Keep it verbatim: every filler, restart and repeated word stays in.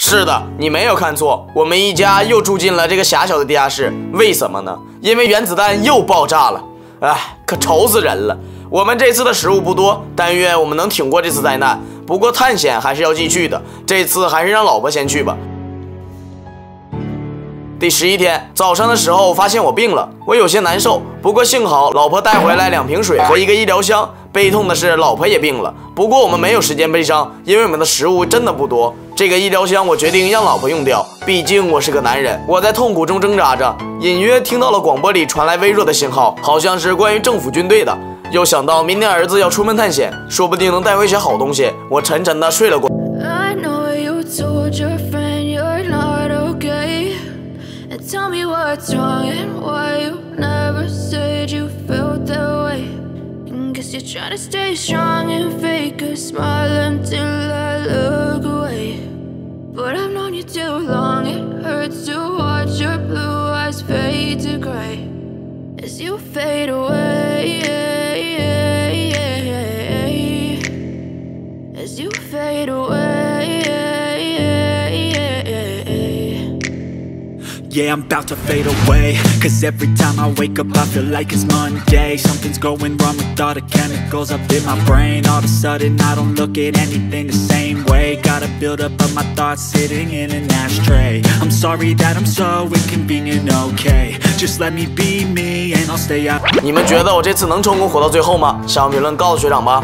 是的，你没有看错，我们一家又住进了这个狭小的地下室。为什么呢？因为原子弹又爆炸了。哎，可愁死人了。我们这次的食物不多，但愿我们能挺过这次灾难。不过探险还是要继续的，这次还是让老婆先去吧。第十一天早上的时候，发现我病了，我有些难受。不过幸好老婆带回来两瓶水和一个医疗箱。悲痛的是，老婆也病了。不过我们没有时间悲伤，因为我们的食物真的不多。这个医疗箱我决定让老婆用掉，毕竟我是个男人。我在痛苦中挣扎着，隐约听到了广播里传来微弱的信号，好像是关于政府军队的。又想到明天儿子要出门探险，说不定能带回些好东西。我沉沉的睡了过。 Tell me what's wrong and why you never said you felt that way. And guess you're trying to stay strong and fake a smile until I look away. But I've known you too long, it hurts to watch your blue eyes fade to gray as you fade away. As you fade away.Yeah, I'm about to fade away, cause every time I wake up I feel like it's Monday. Something's going wrong with all the chemicals up in my brain. All of a sudden I don't look at anything the same way. Gotta build up of my thoughts sitting in an ashtray. I'm sorry that I'm so inconvenient, okay. Just let me be me and I'll stay out. 你们觉得我这次能成功活到最后吗？下方评论告诉学长吧。